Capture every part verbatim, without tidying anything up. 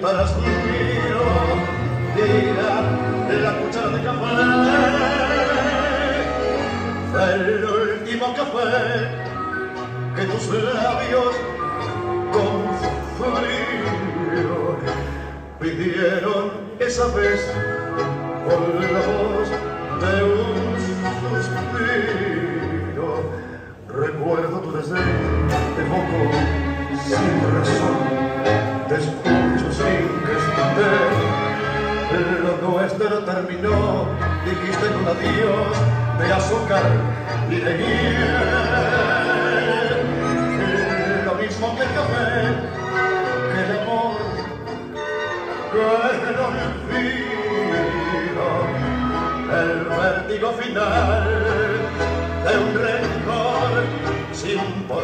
trasmiro, tira la cuchara de café, el último café que tus labios con frío pidieron esa vez por la voz de un suspiro. Recuerdo tu desdén, te evoco sin razón, te escucho sin que esconder. Lo nuestro terminó, dijiste un adiós de azúcar y de miel. Lo mismo que el café, que el amor, que el olvido, el vértigo final de un rencor sin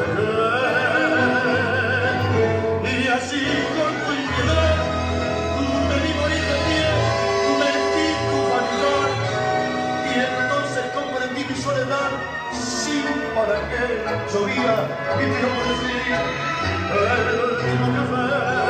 poder. Y así con tu impiedad me vi morir de pie, me di tu vanidad, y entonces comprendí mi soledad sin para qué. Llovía y te ofrecí el último café.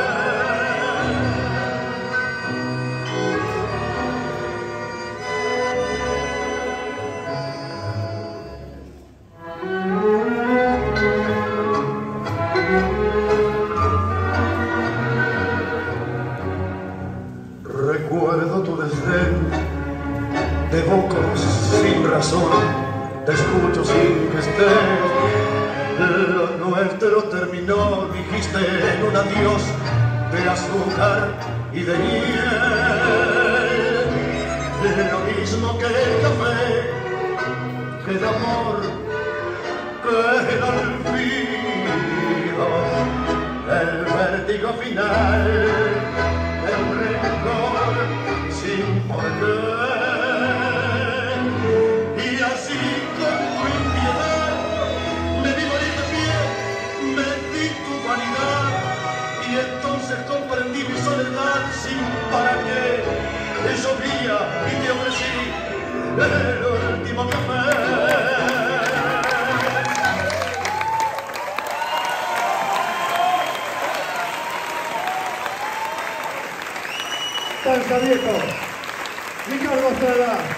Recuerdo tu desdén, te evoco sin razón, te escucho sin que estés. Lo nuestro terminó, dijiste en un adiós de azúcar y de miel. Lo mismo que el café, que el amor, que el olvido, el vértigo final de un rencor sin poder. Y así con tu impiedad me vi morir de pie, me di tu vanidad, y entonces comprendí mi soledad sin para qué. Llovía y te ofrecí el último café. Danza viejo, Ricardo Estrada.